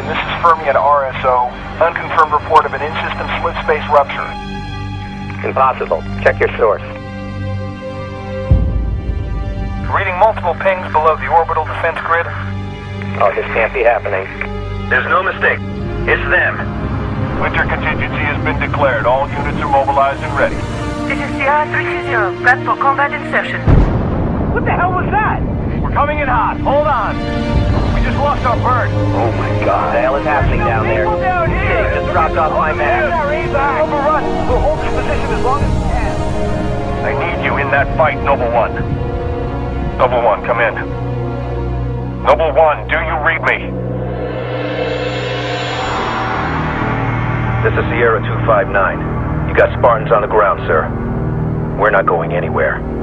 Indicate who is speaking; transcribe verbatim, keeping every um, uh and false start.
Speaker 1: This is Fermi at R S O. Unconfirmed report of an in-system split space rupture.
Speaker 2: Impossible. Check your source.
Speaker 1: Reading multiple pings below the orbital defense grid.
Speaker 2: Oh, this can't be happening.
Speaker 3: There's no mistake. It's them.
Speaker 1: Winter contingency has been declared. All units are mobilized and ready.
Speaker 4: This is Sierra three two zero. Prep for combat insertion.
Speaker 1: What the hell was that? We're coming in hot. Hold on. We just lost our bird.
Speaker 2: Oh my God. What the hell is happening down there?
Speaker 1: People down here.
Speaker 2: They just dropped off my map.
Speaker 1: Overrun. We'll hold this position as long as we can.
Speaker 3: I need you in that fight, Noble One. Noble One, come in. Noble One, do you read me? This is Sierra two five nine. You got Spartans on the ground, sir. We're not going anywhere.